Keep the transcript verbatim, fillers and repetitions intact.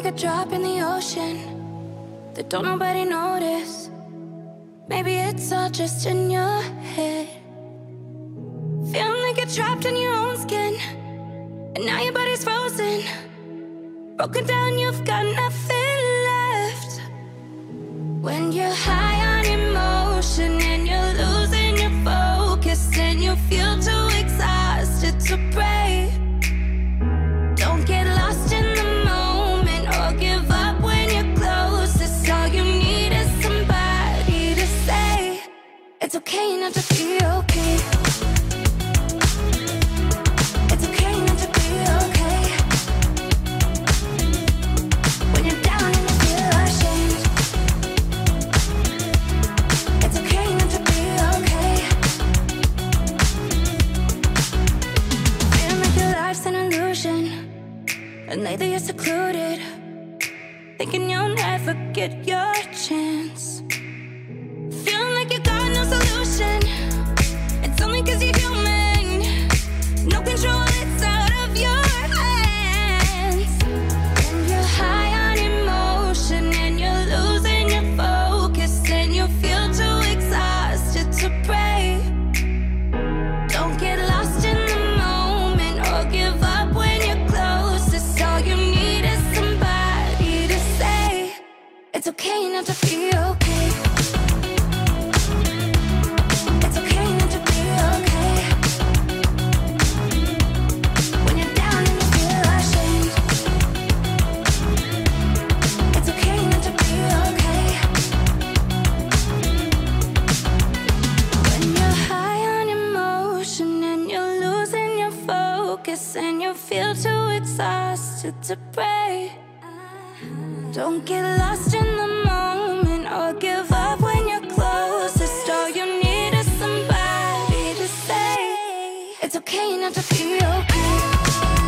like a drop in the ocean that don't nobody notice. Maybe it's all just in your head. Feeling like you're trapped in your own skin, and now your body's frozen. Broken down, you've got nothing left. When you're high on emotion and you're losing your focus, and you feel too exhausted to pray. Don't get lost in the moment or give up when you're closest. All you need is somebody to say it's okay not to be okay. It's okay not to be okay. When you're down and you feel ashamed, it's okay not to be okay. Feeling like your life's an illusion, and lately you're secluded, thinking you'll never get your chance. Feeling like you got no solution. It's only cause you're human. No control, it's out of your hands. When you're high on emotion and you're losing your focus, and you feel too exhausted to pray. Don't get lost in the moment or give up when you're closest. All you need is somebody to say it's okay not to be okay. It's okay not to be okay. When you're down and you feel ashamed, it's okay not to be okay. When you're high on emotion and you're losing your focus, and you feel too exhausted to pray. Don't get lost in the moment or give up when you're closest. All you need is somebody to say it's okay not to be okay.